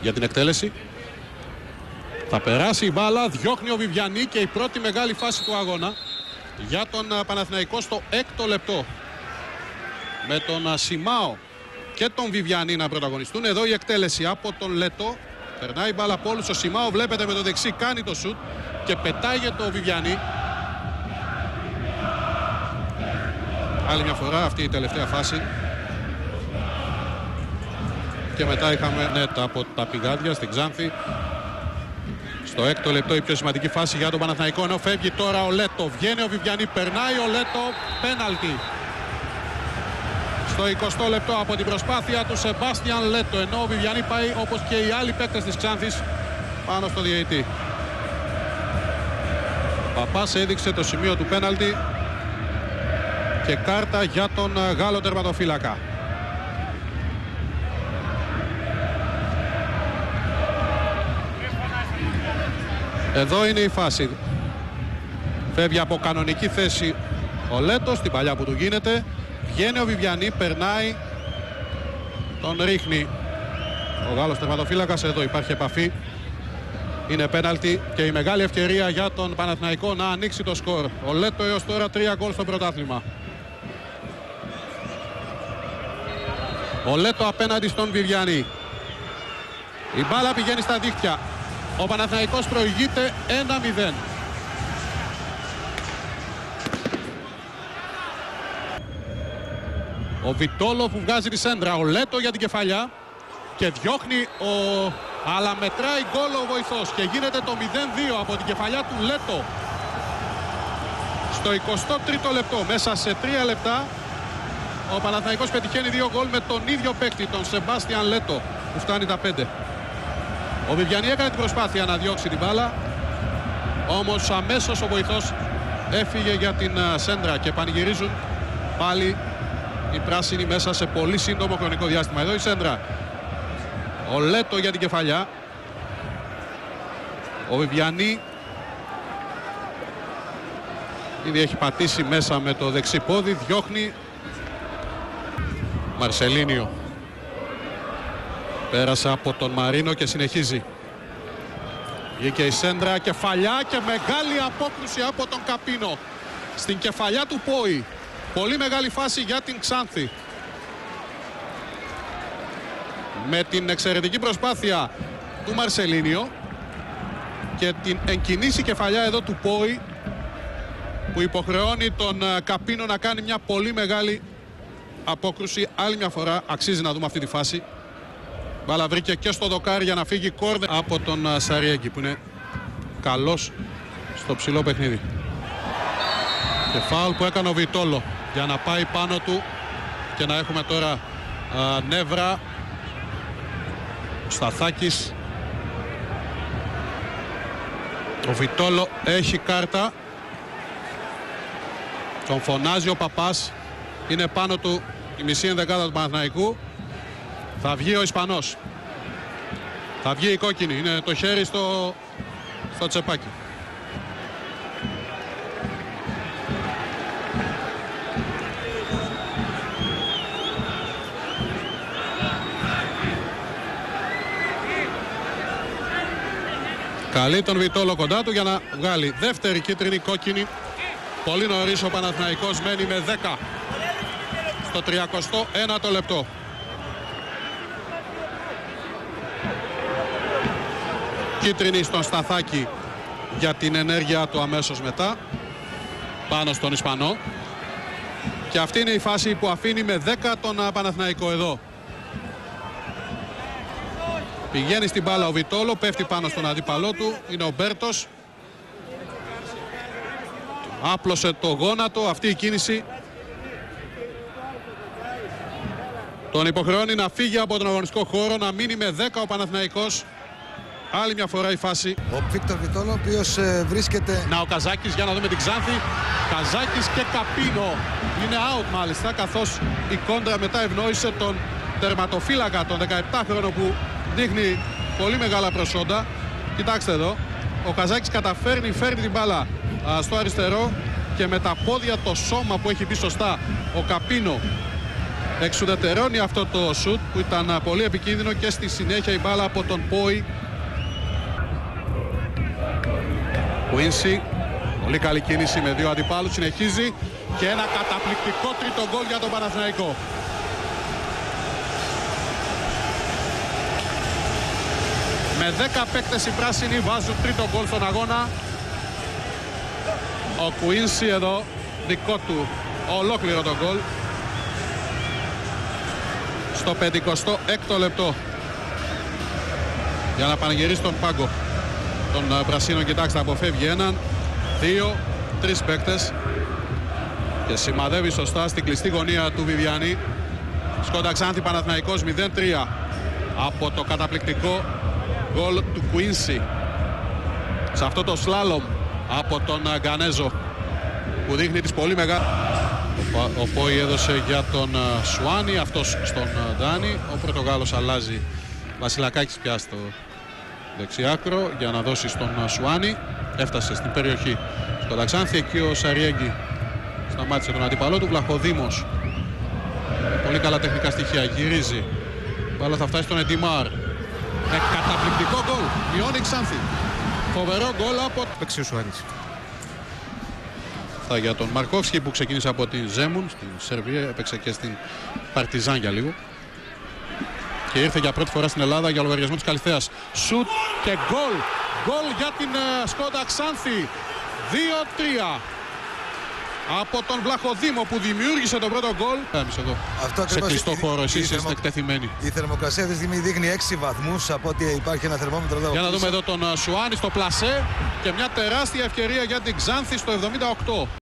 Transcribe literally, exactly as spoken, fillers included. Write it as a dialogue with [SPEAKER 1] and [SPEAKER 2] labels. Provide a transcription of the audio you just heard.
[SPEAKER 1] για την εκτέλεση. Θα περάσει η μπάλα, διώχνει ο Βιβιανί και η πρώτη μεγάλη φάση του αγώνα για τον Παναθηναϊκό στο έκτο λεπτό. Με τον Σιμάο και τον Βιβιανί να πρωταγωνιστούν. Εδώ η εκτέλεση από τον Λέτο. Περνάει η μπάλα από όλους. Ο Σιμάο βλέπετε με το δεξί κάνει το σουτ και πετάγεται ο Βιβιανί. Άλλη μια φορά αυτή η τελευταία φάση. Και μετά είχαμε νέτα από τα πηγάδια στην Ξάνθη. Στο έκτο λεπτό η πιο σημαντική φάση για τον Παναθηναϊκό, ενώ φεύγει τώρα ο Λέτο. Βγαίνει ο Βιβιανί, περνάει ο Λέτο, πέναλτι. Στο εικοστό λεπτό από την προσπάθεια του Σεμπάστιαν Λέτο, ενώ ο Βιβιανί πάει όπως και οι άλλοι παίκτες της Ξάνθης πάνω στο διαιτητή. Παπάς έδειξε το σημείο του πέναλτι και κάρτα για τον Γάλλο τερματοφύλακα. Εδώ είναι η φάση. Φεύγει από κανονική θέση ο Λέτος, την παλιά που του γίνεται. Βγαίνει ο Βιβιανί, περνάει, τον ρίχνει ο Γάλλος τερματοφύλακας. Εδώ υπάρχει επαφή. Είναι πέναλτι και η μεγάλη ευκαιρία για τον Παναθηναϊκό να ανοίξει το σκορ. Ο Λέτο έως τώρα τρία γκολ στο πρωτάθλημα. Ο Λέτο απέναντι στον Βιβιανί. Η μπάλα πηγαίνει στα δίχτυα. Ο Παναθηναϊκός προηγείται ένα μηδέν. Ο Βιτόλο που βγάζει τη σέντρα. Ο Λέτο για την κεφαλιά και διώχνει ο... αλλά μετράει γκολ ο βοηθός και γίνεται το μηδέν δύο από την κεφαλιά του Λέτο. Στο εικοστό τρίτο λεπτό, μέσα σε τρία λεπτά, ο Παναθηναϊκός πετυχαίνει δύο γκολ με τον ίδιο παίκτη, τον Σεμπάστιαν Λέτο, που φτάνει τα πέντε. Ο Βιβιανί έκανε την προσπάθεια να διώξει την μπάλα, όμως αμέσως ο βοηθός έφυγε για την σέντρα και πανηγυρίζουν πάλι οι πράσινοι μέσα σε πολύ σύντομο χρονικό διάστημα. Εδώ η σέντρα. Ο Λέτο για την κεφαλιά. Ο Βιβιανί ήδη έχει πατήσει μέσα με το δεξί πόδι. Διώχνει. Μαρσελίνιο. Πέρασε από τον Μαρίνο και συνεχίζει. Βγήκε η σέντρα, κεφαλιά και μεγάλη απόκρουση από τον Καπίνο. Στην κεφαλιά του Πόη. Πολύ μεγάλη φάση για την Ξάνθη. Με την εξαιρετική προσπάθεια του Μαρσελίνιο και την εγκινήσει κεφαλιά εδώ του Πόη, που υποχρεώνει τον Καπίνο να κάνει μια πολύ μεγάλη απόκρουση. Άλλη μια φορά αξίζει να δούμε αυτή τη φάση. Μπάλα βρήκε και στο δοκάρι για να φύγει κόρνερ από τον Σαριέγκη, που είναι καλός στο ψηλό παιχνίδι. Και φάουλ που έκανε ο Βιτόλο για να πάει πάνω του και να έχουμε τώρα α, νεύρα. Σταθάκης. Ο Βιτόλο έχει κάρτα. Τον φωνάζει ο Παπάς. Είναι πάνω του η μισή ενδεκάδα του Παναθηναϊκού. Θα βγει ο Ισπανός. Θα βγει η κόκκινη. Είναι το χέρι στο, στο τσεπάκι. Καλεί τον Βιτόλο κοντά του για να βγάλει δεύτερη κίτρινη κόκκινη. Πολύ νωρίς ο Παναθηναϊκός μένει με δέκα στο τριακοστό ένατο λεπτό. Κίτρινη στον Σταθάκη για την ενέργεια του αμέσως μετά, πάνω στον Ισπανό. Και αυτή είναι η φάση που αφήνει με δέκα τον Παναθηναϊκό εδώ. Πηγαίνει στην μπάλα ο Βιτόλο, πέφτει πάνω στον αντίπαλό του, είναι ο Μπέρτος. Άπλωσε το γόνατο, αυτή η κίνηση τον υποχρεώνει να φύγει από τον αγωνιστικό χώρο, να μείνει με δέκα ο Παναθηναϊκός. Άλλη μια φορά η φάση.
[SPEAKER 2] Ο Βίκτορ Βιτόλο, ο οποίος ε, βρίσκεται...
[SPEAKER 1] Να ο Καζάκης, για να δούμε την Ξάνθη. Καζάκης και Καπίνο. Είναι out μάλιστα, καθώς η κόντρα μετά ευνόησε τον τερματοφύλακα, τον δεκαεπτάχρονο, που δείχνει πολύ μεγάλα προσόντα. Κοιτάξτε εδώ. Ο Καζάκης καταφέρνει, φέρνει την μπάλα α, στο αριστερό και με τα πόδια, το σώμα που έχει μπει σωστά ο Καπίνο, εξουδετερώνει αυτό το σουτ που ήταν πολύ επικίνδυνο και στη συνέχεια η μπάλα από τον Πόη. Quincy, πολύ καλή κίνηση με δύο αντιπάλους, συνεχίζει και ένα καταπληκτικό τρίτο γκολ για τον Παναθηναϊκό. Με δέκα παίκτες οι πράσινοι βάζουν τρίτο γκολ στον αγώνα. Ο Quincy εδώ, δικό του ολόκληρο το γκολ. Στο πενηκοστό έκτο λεπτό. Για να πανηγυρίσει τον πάγκο των πρασίνων. Κοιτάξτε, αποφεύγει έναν, δύο, τρεις παίκτες και σημαδεύει σωστά στην κλειστή γωνία του Βιβιανή. Σκόντα Ξάνθη Παναθηναϊκός μηδέν τρία από το καταπληκτικό γκολ του Quincy. Σε αυτό το σλάλομ από τον Γκανέζο που δείχνει τις πολύ μεγάλες. Ο Πόη έδωσε για τον Σουάνι, αυτός στον Ντάνι. Ο Πορτογάλος αλλάζει, Βασιλακάκης πια στο δεξιάκρο για να δώσει στον Σουάνι. Έφτασε στην περιοχή στο Ταξάνθη, εκεί ο Σαριέγγι σταμάτησε τον αντίπαλό του. Βλαχοδήμος, πολύ καλά τεχνικά στοιχεία, γυρίζει, μπάλα θα φτάσει στον Εντιμάρ. Με καταπληκτικό γκολ, μειώνει Ξάνθη. Φοβερό γκολ από
[SPEAKER 2] παίξει ο Σουάνης.
[SPEAKER 1] Αυτά για τον Μαρκόφσκι που ξεκίνησε από την Ζέμουν στην Σερβία, έπαιξε και στην Παρτιζάν για λίγο και ήρθε για πρώτη φορά στην Ελλάδα για λογαριασμό της Καλυθέας. Σουτ και γκολ, γκολ για την uh, Σκόντα Ξάνθη. δύο τρία από τον Βλαχοδήμο που δημιούργησε τον πρώτο γκολ. Εμείς εδώ
[SPEAKER 2] Αυτό
[SPEAKER 1] σε κλειστό
[SPEAKER 2] η,
[SPEAKER 1] χώρο, εσείς είστε
[SPEAKER 2] θερμο...
[SPEAKER 1] εκτεθειμένοι.
[SPEAKER 2] Η θερμοκρασία αυτή τη στιγμή δείχνει έξι βαθμούς, από ότι υπάρχει ένα θερμόμετρο εδώ.
[SPEAKER 1] Για να δούμε εδώ τον Σουάνι στο πλασέ και μια τεράστια ευκαιρία για την Ξάνθη στο εβδομήντα οκτώ.